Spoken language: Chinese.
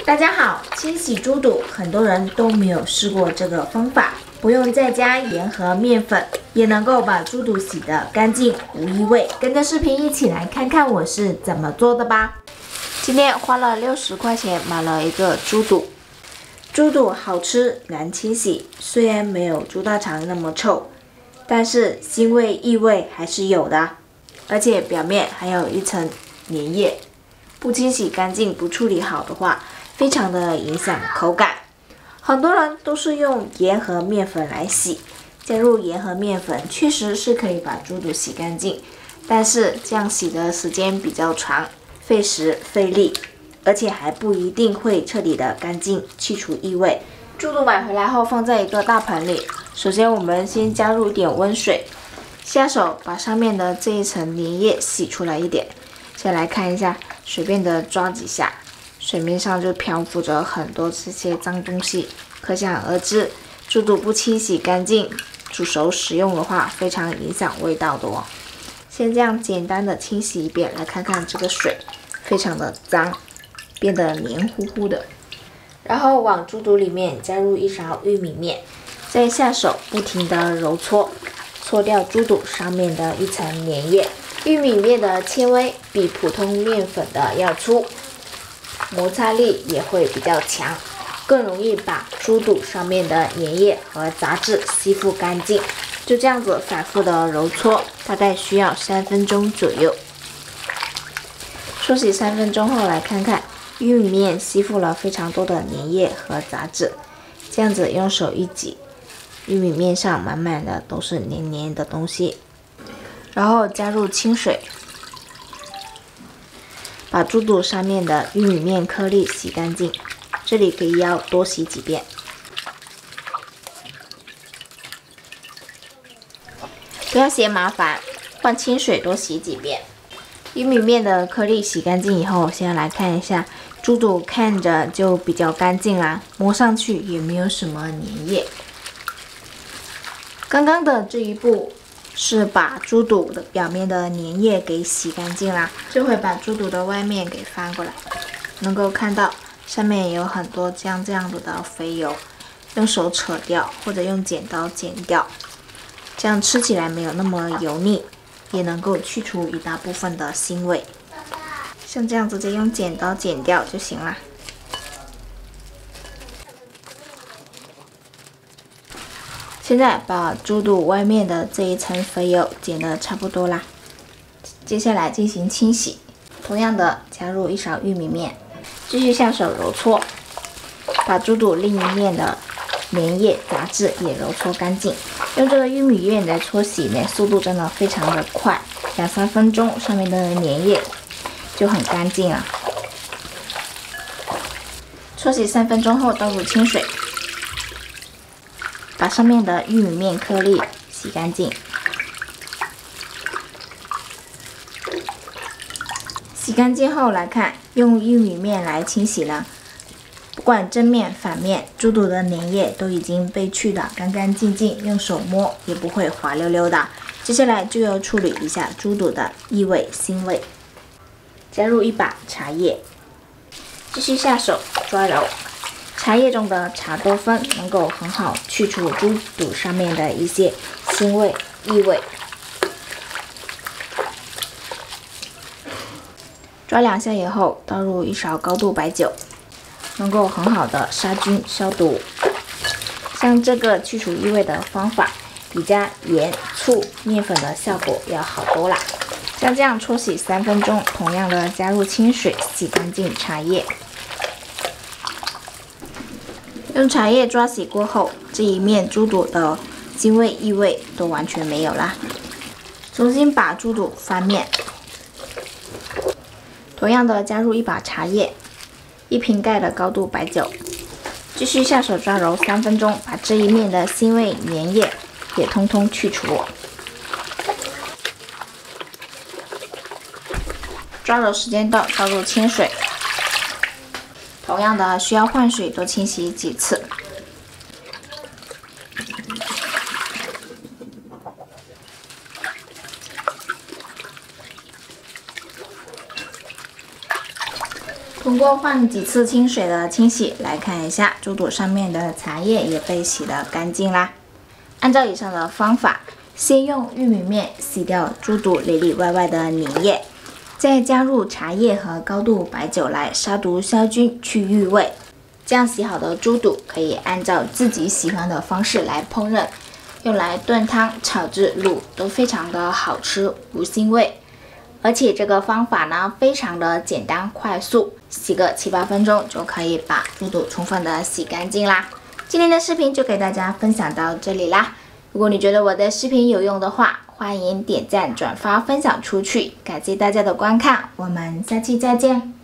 大家好，清洗猪肚，很多人都没有试过这个方法，不用再加盐和面粉，也能够把猪肚洗得干净无异味。跟着视频一起来看看我是怎么做的吧。今天花了60块钱买了一个猪肚，猪肚好吃难清洗，虽然没有猪大肠那么臭，但是腥味异味还是有的，而且表面还有一层粘液，不清洗干净不处理好的话，非常的影响口感。很多人都是用盐和面粉来洗，加入盐和面粉确实是可以把猪肚洗干净，但是这样洗的时间比较长，费时费力，而且还不一定会彻底的干净去除异味。猪肚买回来后放在一个大盆里，首先我们先加入一点温水，下手把上面的这一层粘液洗出来一点。先来看一下，随便的抓几下，水面上就漂浮着很多这些脏东西，可想而知，猪肚不清洗干净，煮熟食用的话，非常影响味道的哦。先这样简单的清洗一遍，来看看这个水非常的脏，变得黏糊糊的。然后往猪肚里面加入一勺玉米面，再下手不停的揉搓，搓掉猪肚上面的一层粘液。玉米面的纤维比普通面粉的要粗，摩擦力也会比较强，更容易把猪肚上面的粘液和杂质吸附干净。就这样子反复的揉搓，大概需要3分钟左右。搓洗3分钟后，来看看玉米面吸附了非常多的粘液和杂质，这样子用手一挤，玉米面上满满的都是黏黏的东西。然后加入清水，把猪肚上面的玉米面颗粒洗干净，这里可以要多洗几遍。不要嫌麻烦，换清水多洗几遍。玉米面的颗粒洗干净以后，现在来看一下，猪肚看着就比较干净啦，摸上去也没有什么粘液。刚刚的这一步是把猪肚的表面的粘液给洗干净啦，这会把猪肚的外面给翻过来，能够看到上面有很多这样子的肥油，用手扯掉或者用剪刀剪掉，这样吃起来没有那么油腻，也能够去除一大部分的腥味。像这样直接用剪刀剪掉就行啦。现在把猪肚外面的这一层肥油剪得差不多啦，接下来进行清洗。同样的，加入一勺玉米面，继续下手揉搓，把猪肚另一面的粘液杂质也揉搓干净。用这个玉米面来搓洗呢，速度真的非常的快，2-3分钟，上面的粘液就很干净了。搓洗3分钟后，倒入清水，把上面的玉米面颗粒洗干净。洗干净后来看，用玉米面来清洗呢，不管正面反面，猪肚的粘液都已经被去得干干净净，用手摸也不会滑溜溜的。接下来就要处理一下猪肚的异味腥味，加入一把茶叶，继续下手抓揉。茶叶中的茶多酚能够很好去除猪肚上面的一些腥味、异味。抓2下以后，倒入1勺高度白酒，能够很好的杀菌消毒。像这个去除异味的方法，比加盐、醋、面粉的效果要好多啦。像这样搓洗3分钟，同样的加入清水洗干净茶叶。用茶叶抓洗过后，这一面猪肚的腥味异味都完全没有啦。重新把猪肚翻面，同样的加入1把茶叶，1瓶盖的高度白酒，继续下手抓揉3分钟，把这一面的腥味粘液也通通去除。抓揉时间到，倒入清水。同样的，需要换水多清洗几次。通过过换几次清水的清洗，来看一下猪肚上面的茶叶也被洗得干净啦。按照以上的方法，先用玉米面洗掉猪肚里里外外的粘液，再加入茶叶和高度白酒来杀毒杀菌去郁味。这样洗好的猪肚可以按照自己喜欢的方式来烹饪，用来炖汤、炒制、卤都非常的好吃，无腥味。而且这个方法呢非常的简单快速，洗个7、8分钟就可以把猪肚充分的洗干净啦。今天的视频就给大家分享到这里啦。如果你觉得我的视频有用的话，欢迎点赞、转发、分享出去。感谢大家的观看，我们下期再见。